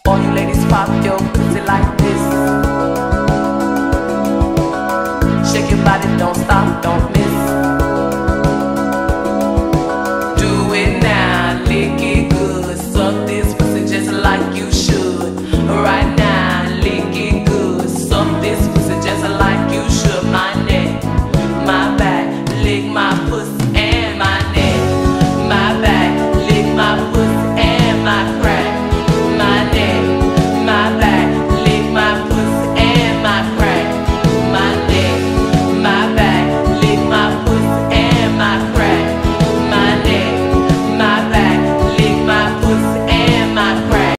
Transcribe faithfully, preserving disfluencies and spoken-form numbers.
All you ladies pop your pussy like this. Shake your body, don't stop, don't